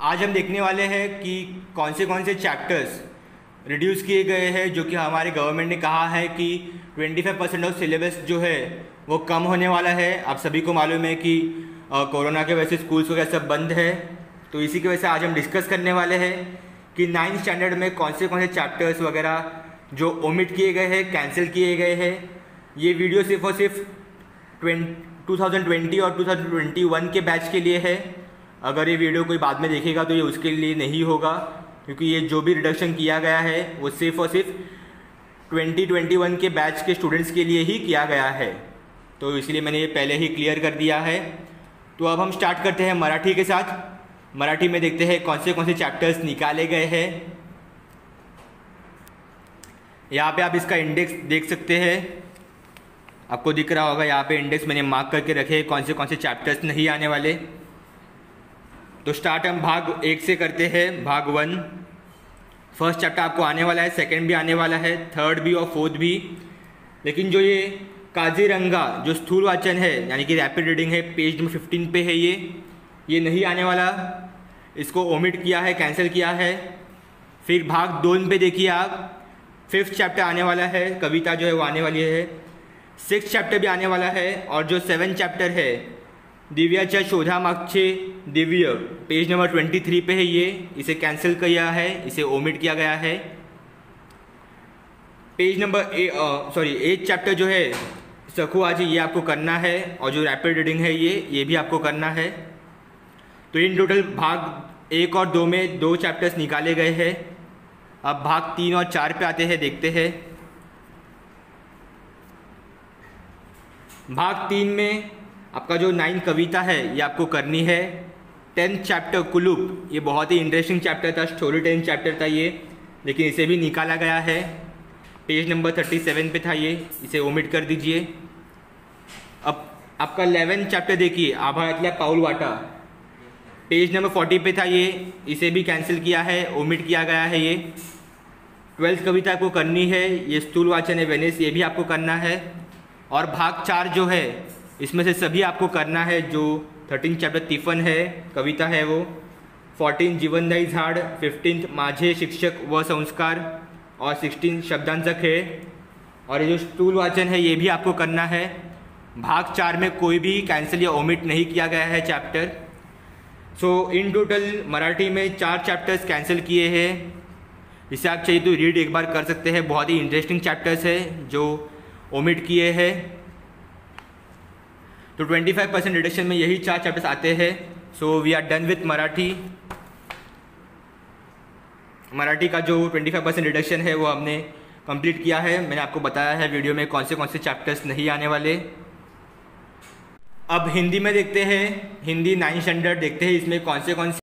आज हम देखने वाले हैं कि कौन से चैप्टर्स रिड्यूस किए गए हैं, जो कि हमारे गवर्नमेंट ने कहा है कि 25% ऑफ सिलेबस जो है वो कम होने वाला है। आप सभी को मालूम है कि कोरोना के वजह से स्कूल्स वगैरह सब बंद है, तो इसी की वजह से आज हम डिस्कस करने वाले हैं कि 9th स्टैंडर्ड में कौन से चैप्टर्स वगैरह जो ओमिट किए गए हैं, कैंसिल किए गए हैं। ये वीडियो सिर्फ और सिर्फ 2020 और 2021 के बैच के लिए है। अगर ये वीडियो कोई बाद में देखेगा तो ये उसके लिए नहीं होगा, क्योंकि ये जो भी रिडक्शन किया गया है वो सिर्फ और सिर्फ 2021 के बैच के स्टूडेंट्स के लिए ही किया गया है, तो इसलिए मैंने ये पहले ही क्लियर कर दिया है। तो अब हम स्टार्ट करते हैं मराठी के साथ। मराठी में देखते हैं कौन से चैप्टर्स निकाले गए हैं। यहाँ पे आप इसका इंडेक्स देख सकते हैं, आपको दिख रहा होगा यहाँ पे इंडेक्स मैंने मार्क करके रखे हैं कौन से चैप्टर्स नहीं आने वाले। तो स्टार्ट हम भाग 1 से करते हैं। भाग 1 फर्स्ट चैप्टर आपको आने वाला है, सेकंड भी आने वाला है, थर्ड भी और फोर्थ भी। लेकिन जो ये काजीरंगा जो स्थूल वाचन है यानी कि रैपिड रीडिंग है, पेज नंबर 15 पे है, ये नहीं आने वाला, इसको ओमिट किया है, कैंसिल किया है। फिर भाग 2 पे देखिए आप, 5th चैप्टर आने वाला है, कविता जो है वो आने वाली है। 6th चैप्टर भी आने वाला है, और जो 7th चैप्टर है दिव्याच्या शोधामागचे दिव्य, पेज नंबर 23 पे है, इसे कैंसिल किया है, इसे ओमिट किया गया है। पेज नंबर 8th चैप्टर जो है सखुआजी, ये आपको करना है, और जो रैपिड रीडिंग है ये भी आपको करना है। तो इन टोटल भाग 1 और 2 में 2 चैप्टर्स निकाले गए हैं। अब भाग 3 और 4 पे आते हैं, देखते हैं। भाग 3 में आपका जो 9 कविता है ये आपको करनी है। 10th चैप्टर कुलूप, ये बहुत ही इंटरेस्टिंग चैप्टर था, स्टोरी टेलिंग चैप्टर था ये, लेकिन इसे भी निकाला गया है। पेज नंबर 37 पे था ये, इसे ओमिट कर दीजिए। अब आपका 11th चैप्टर देखिए, आभाळातल्या पाऊल वाटा, पेज नंबर 40 पे था ये, इसे भी कैंसिल किया है, ओमिट किया गया है ये। 12th कविता आपको करनी है, ये स्थूल वाचन है वेनिस, ये भी आपको करना है। और भाग 4 जो है इसमें से सभी आपको करना है। जो 13th चैप्टर तिफन है, कविता है वो, 14 जीवनदायी झाड, 15 माझे शिक्षक व संस्कार, और 16 शब्दांचा खेळ। और ये जो स्थूल वाचन है ये भी आपको करना है। भाग 4 में कोई भी कैंसिल या ओमिट नहीं किया गया है chapter. So in total Marathi में 4 चैप्टर्स कैंसिल किए हैं। इसे आप चाहिए तो रीड एक बार कर सकते हैं, बहुत ही इंटरेस्टिंग चैप्टर्स है जो ओमिट किए हैं। तो 25% रिडक्शन में यही 4 चैप्टर्स आते हैं। So we are done with Marathi. Marathi का जो 25% रिडक्शन है वो हमने कंप्लीट किया है। मैंने आपको बताया है वीडियो में कौन से चैप्टर्स नहीं आने वाले। अब हिंदी में देखते हैं, हिंदी 9th स्टैंडर्ड देखते हैं, इसमें कौन से